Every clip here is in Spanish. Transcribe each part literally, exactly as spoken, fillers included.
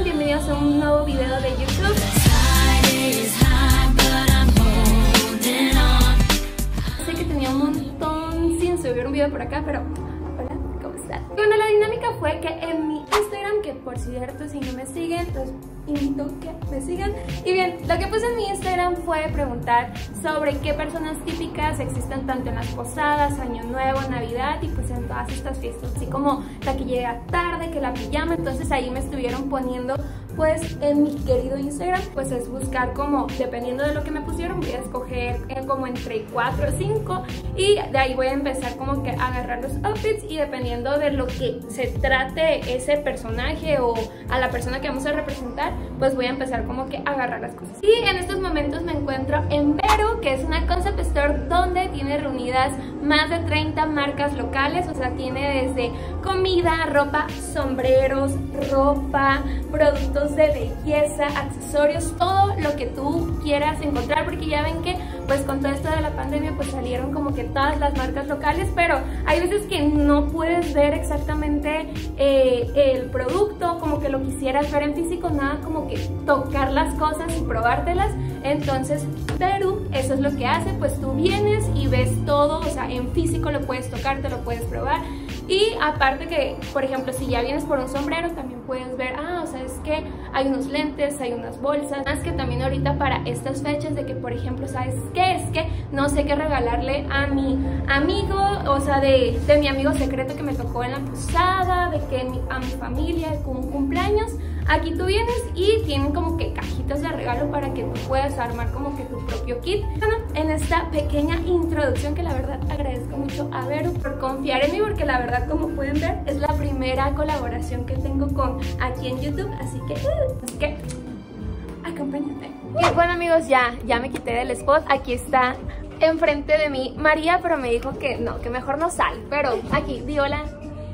están? Bienvenidos a un nuevo video de YouTube. Sé que tenía un montón sin subir un video por acá, pero hola, ¿cómo están? Bueno, la dinámica fue que en mi Instagram, que por cierto si no me siguen, los invito a que me sigan. Y bien, lo que puse en mi Instagram fue preguntar sobre qué personas típicas existen tanto en las posadas, Año Nuevo, Navidad y pues en todas estas fiestas, así como la que llega tarde, que la pijama. Entonces ahí me estuvieron poniendo pues en mi querido Instagram, pues es buscar como, dependiendo de lo que me pusieron, voy a escoger eh, como entre cuatro o cinco y de ahí voy a empezar como que a agarrar los outfits y dependiendo de lo que se trate ese personaje o a la persona que vamos a representar, pues voy a empezar como que a agarrar las cosas. Y en estos momentos me encuentro en Veru, que es una concept store donde tiene reunidas más de treinta marcas locales, o sea, tiene desde comida, ropa, sombreros, ropa, productos de belleza, accesorios, todo lo que tú quieras encontrar, porque ya ven que pues con todo esto de la pandemia pues salieron como que todas las marcas locales, pero hay veces que no puedes ver exactamente eh, el producto como que lo quisieras ver en físico, nada como que tocar las cosas y probártelas. Entonces Veru, eso es lo que hace, pues tú vienes y ves todo, o sea, en físico lo puedes tocar, te lo puedes probar. Y aparte que, por ejemplo, si ya vienes por un sombrero, también puedes ver, ah, o sea, es que hay unos lentes, hay unas bolsas. Más que también ahorita para estas fechas de que, por ejemplo, ¿sabes qué? Es que no sé qué regalarle a mi amigo, o sea, de, de mi amigo secreto que me tocó en la posada, de que mi, a mi familia con un cumpleaños. Aquí tú vienes y tienen como que cajitas de regalo para que tú puedas armar como que tu propio kit. Bueno, en esta pequeña introducción que la verdad agradezco mucho a Veru por confiar en mí, porque la verdad, como pueden ver, es la primera colaboración que tengo con aquí en YouTube, así que, uh, así que acompáñate. Y bueno amigos, ya, ya me quité del spot. Aquí está enfrente de mí María, pero me dijo que no, que mejor no sal. Pero aquí, di hola.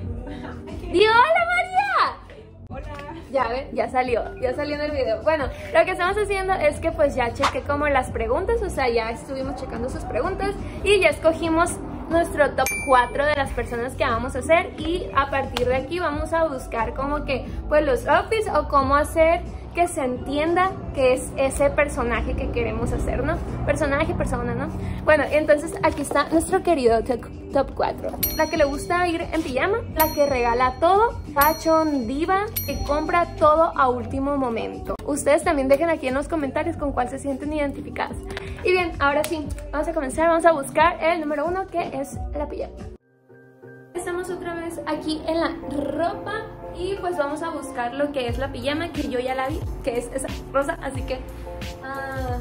Di hola María. Ya ven, ya salió, ya salió en el video. Bueno, lo que estamos haciendo es que pues ya chequé como las preguntas, o sea, ya estuvimos checando sus preguntas y ya escogimos nuestro top cuatro de las personas que vamos a hacer y a partir de aquí vamos a buscar como que pues los outfits o cómo hacer que se entienda que es ese personaje que queremos hacer, ¿no? Personaje, persona, ¿no? Bueno, entonces aquí está nuestro querido top cuatro. La que le gusta ir en pijama, la que regala todo, fashion diva, que compra todo a último momento. Ustedes también dejen aquí en los comentarios con cuál se sienten identificadas. Y bien, ahora sí, vamos a comenzar, vamos a buscar el número uno, que es la pijama. Estamos otra vez aquí en la ropa y pues vamos a buscar lo que es la pijama, que yo ya la vi, que es esa rosa, así que uh,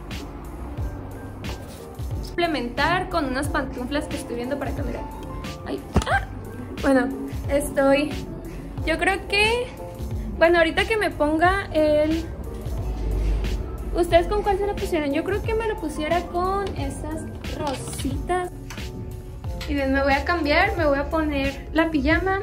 complementar con unas pantuflas que estoy viendo para acá, mira. Ay, ¡ah! Bueno, estoy, yo creo que, bueno, ahorita que me ponga el, ¿ustedes con cuál se la pusieron? Yo creo que me lo pusiera con esas rositas. Y bien, me voy a cambiar, me voy a poner la pijama.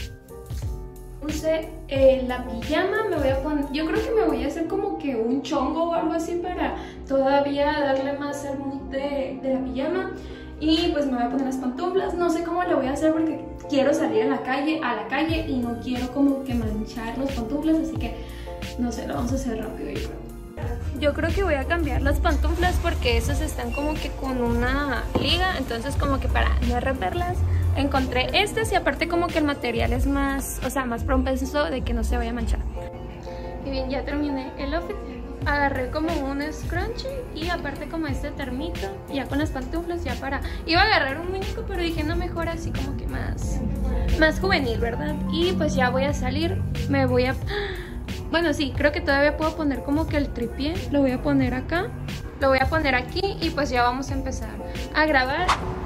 Puse eh, la pijama, me voy a poner, yo creo que me voy a hacer como que un chongo o algo así para todavía darle más al mood de, de la pijama. Y pues me voy a poner las pantuflas, no sé cómo lo voy a hacer porque quiero salir a la calle, a la calle y no quiero como que manchar los pantuflas, así que no sé, lo vamos a hacer rápido, yo creo. Yo creo que voy a cambiar las pantuflas porque esas están como que con una liga, entonces como que para no romperlas encontré estas y aparte como que el material es más, o sea, más propenso de que no se vaya a manchar. Y bien, ya terminé el outfit, agarré como un scrunchie y aparte como este termito, ya con las pantuflas ya para, iba a agarrar un muñeco pero dije no, mejor así como que más, más juvenil, ¿verdad? Y pues ya voy a salir, me voy a... Bueno, sí, creo que todavía puedo poner como que el tripié, lo voy a poner acá, lo voy a poner aquí y pues ya vamos a empezar a grabar.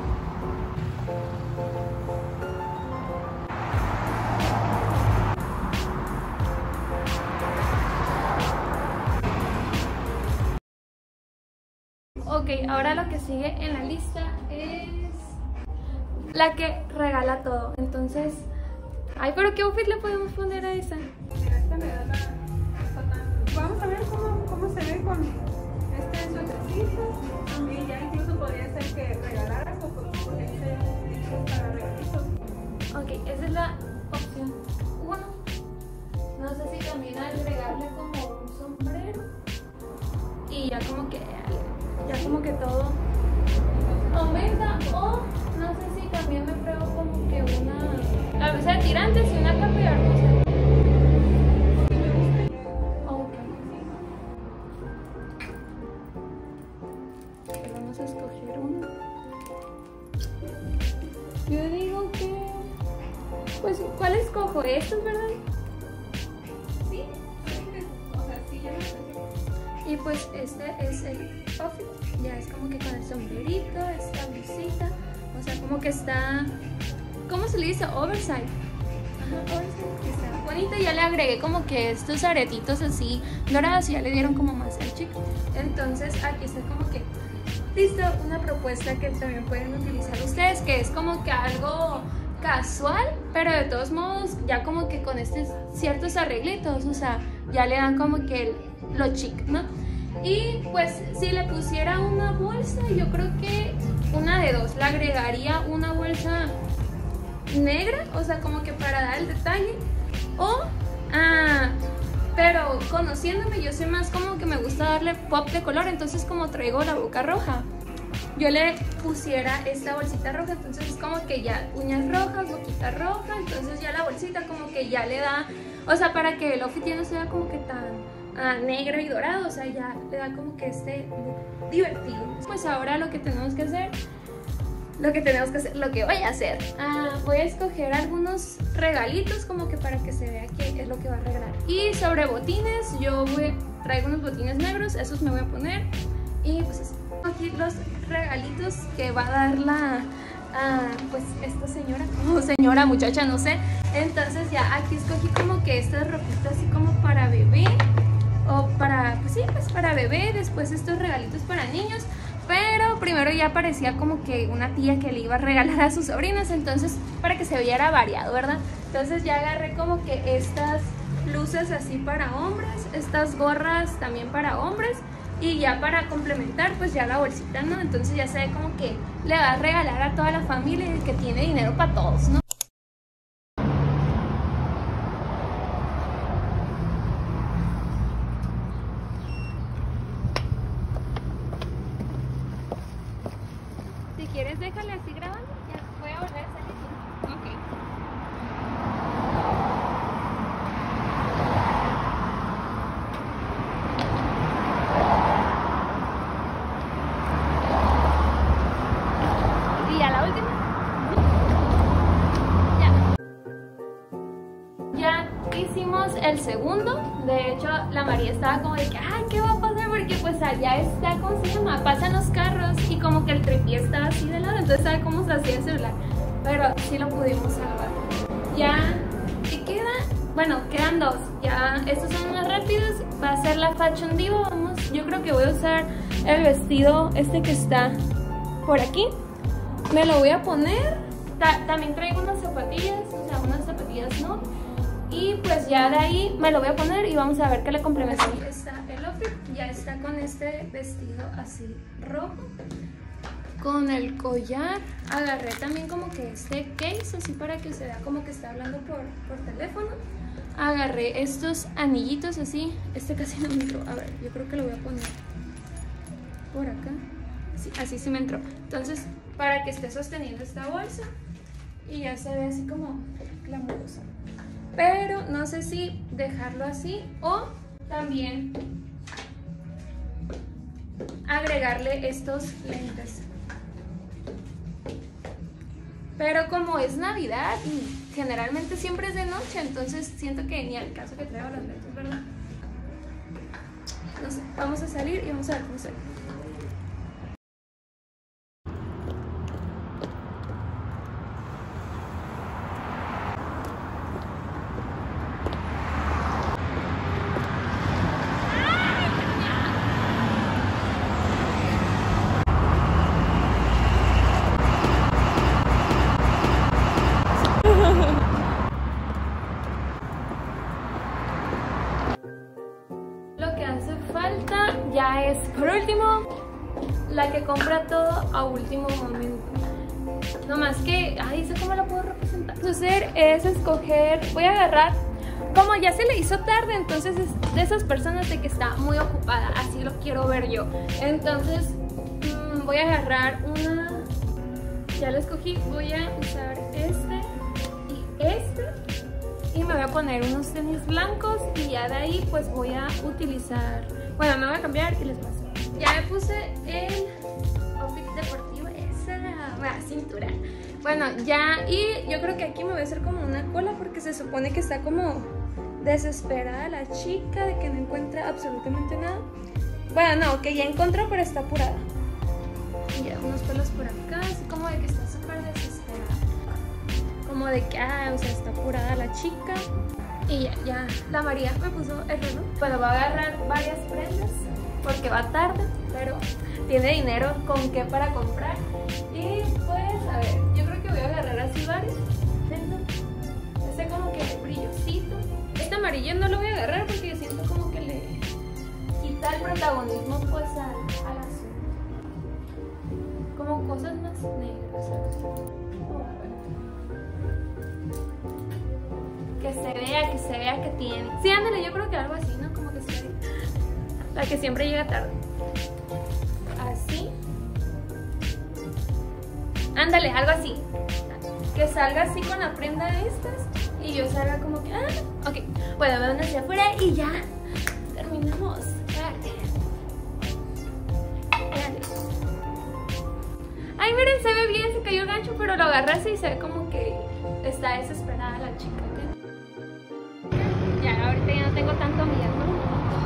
Ok, ahora lo que sigue en la lista es la que regala todo, entonces... Ay, pero ¿qué outfit le podemos poner a esa? Mira, esta me da la... Vamos a ver cómo, cómo se ve con este suétercito. Y ya incluso podría ser que regalaras o con este para regalitos. Ok, esa es la opción uno. no sé si también agregarle como un sombrero y ya como que, ya como que todo aumenta, o no sé si también me pruebo como que una cabeza de tirantes y una capa y armóse. Vamos a escoger uno. Yo digo que, pues, ¿cuál escojo? ¿Estos, verdad? Sí, o sea, sí, ya me parece. Y pues este es el outfit, ya es como que con el sombrerito, esta blusita, o sea, como que está, ¿cómo se le dice? Oversize. Ajá, oversize, está bonita. Ya le agregué como que estos aretitos así dorados y ya le dieron como más al chico. Entonces aquí está como que listo, una propuesta que también pueden utilizar ustedes, que es como que algo casual, pero de todos modos ya como que con estos ciertos arreglitos, o sea, ya le dan como que el, lo chic, ¿no? Y pues si le pusiera una bolsa, yo creo que una de dos, le agregaría una bolsa negra, o sea, como que para dar el detalle, o ah, pero conociéndome, yo soy más como que me gusta darle pop de color, entonces como traigo la boca roja, yo le pusiera esta bolsita roja, entonces es como que ya uñas rojas, boquita roja, entonces ya la bolsita como que ya le da, o sea, para que el outfit ya no sea como que tan ah, negro y dorado, o sea, ya le da como que este look divertido. Pues ahora lo que tenemos que hacer, lo que tenemos que hacer, lo que voy a hacer, ah, voy a escoger algunos regalitos como que para que se vea que es lo que va a regalar. Y sobre botines, yo voy, traigo unos botines negros, esos me voy a poner, y pues así. Aquí los regalitos que va a dar la, ah, pues esta señora, o señora, muchacha, no sé. Entonces ya aquí escogí como que estas ropitas así como para bebé, o para, pues sí, pues para bebé, después estos regalitos para niños. Pero primero ya parecía como que una tía que le iba a regalar a sus sobrinas, entonces para que se viera variado, ¿verdad? Entonces ya agarré como que estas blusas así para hombres, estas gorras también para hombres, y ya para complementar pues ya la bolsita, ¿no? Entonces ya se ve como que le va a regalar a toda la familia y que tiene dinero para todos, ¿no? Si quieres déjale así grabando, ya voy a volver a salir. Ok. Y ya la última. Ya. Ya hicimos el segundo. De hecho, la María estaba como de que, ay, ¿qué va a pasar? Porque pues allá está, ¿cómo se llama? Pasan los carros y como que el tripié estaba así de lado, entonces sabe cómo se hacía el celular. Pero sí lo pudimos salvar. Ya, ¿qué queda? Bueno, quedan dos. Ya, estos son más rápidos. Va a ser la Fashion Diva. Vamos, yo creo que voy a usar el vestido este que está por aquí. Me lo voy a poner. Ta también traigo unas zapatillas, o sea, unas zapatillas no. Y pues ya de ahí me lo voy a poner y vamos a ver qué le complementa. Ahí está el outfit, ya está con este vestido así rojo, con el collar. Agarré también como que este case así para que se vea como que está hablando por, por teléfono. Agarré estos anillitos así, este casi no me entró, a ver, yo creo que lo voy a poner por acá, así, así sí me entró. Entonces para que esté sosteniendo esta bolsa y ya se ve así como glamurosa. Pero no sé si dejarlo así o también agregarle estos lentes. Pero como es Navidad y generalmente siempre es de noche, entonces siento que ni al caso que traiga los lentes, ¿verdad? No sé, vamos a salir y vamos a ver cómo sale. Ya es, por último, la que compra todo a último momento. No más que, ay, ¿sé cómo la puedo representar? Lo que hacer es escoger, voy a agarrar como ya se le hizo tarde, entonces es de esas personas de que está muy ocupada, así lo quiero ver yo. Entonces mmm, voy a agarrar una, ya lo escogí, voy a usar este y este y me voy a poner unos tenis blancos y ya de ahí pues voy a utilizar, bueno, me voy a cambiar y les paso. Ya me puse el outfit deportivo, esa, la cintura. Bueno, ya, y yo creo que aquí me voy a hacer como una cola porque se supone que está como desesperada la chica de que no encuentra absolutamente nada. Bueno, no, que ya encontró pero está apurada. Y ya unos pelos por acá, así como de que está súper desesperada. Como de que, ah, o sea, está apurada la chica. Y ya, ya, la María me puso el reloj. Bueno, va a agarrar varias prendas porque va tarde, pero tiene dinero con qué para comprar. Y pues, a ver, yo creo que voy a agarrar así varios. Este como que brillosito. Este amarillo no lo voy a agarrar porque yo siento como que le quita el protagonismo pues al, al azul. Como cosas más negras, ¿sabes? Oh, bueno. Que se vea, que se vea que tiene. Sí, ándale, yo creo que algo así, ¿no? Como que se ve. La que siempre llega tarde. Así. Ándale, algo así. Que salga así con la prenda de estas y yo salga como que, ah, ok. Bueno, me van hacia afuera y ya terminamos. Dale. Dale. Ay, miren, se ve bien, se cayó el gancho, pero lo agarré así y se ve como que está desesperada la chica, ¿ok? Ya, ahorita ya no tengo tanto miedo, ¿no?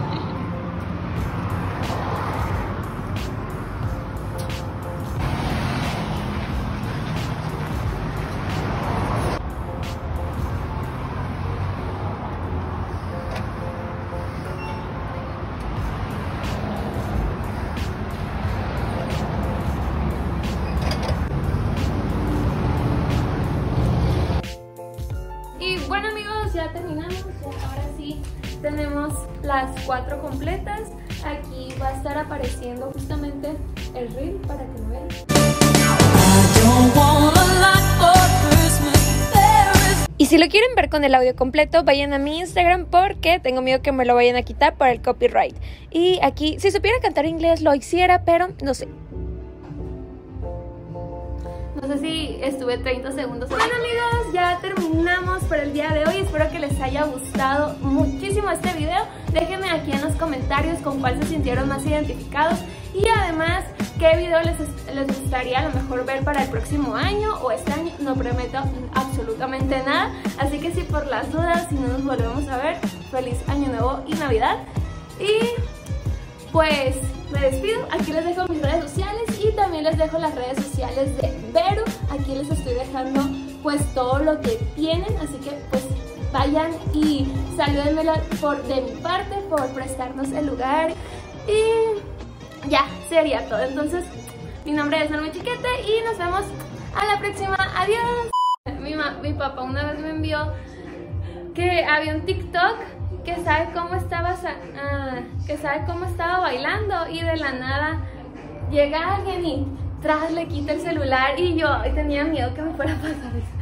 Bueno amigos, ya terminamos, ya ahora sí tenemos las cuatro completas. Aquí va a estar apareciendo justamente el reel para que lo vean. Y si lo quieren ver con el audio completo, vayan a mi Instagram porque tengo miedo que me lo vayan a quitar por el copyright. Y aquí, si supiera cantar inglés lo hiciera, pero no sé. No sé si estuve treinta segundos. Bueno amigos, ya terminamos por el día de hoy. Espero que les haya gustado muchísimo este video. Déjenme aquí en los comentarios con cuál se sintieron más identificados. Y además, qué video les, les gustaría a lo mejor ver para el próximo año o este año. No prometo absolutamente nada. Así que si por las dudas, si no nos volvemos a ver, feliz año nuevo y Navidad. Y pues me despido, aquí les dejo mis redes sociales y también les dejo las redes sociales de Vero. Aquí les estoy dejando pues todo lo que tienen, así que pues vayan y salúdenmela por, de mi parte por prestarnos el lugar. Y ya, sería todo. Entonces, mi nombre es Norma Chiquete y nos vemos a la próxima. Adiós. Mi, mi papá una vez me envió que había un TikTok que sabe cómo estaba uh, que sabe cómo estaba bailando y de la nada llega alguien y tras le quita el celular y yo tenía miedo que me fuera a pasar eso.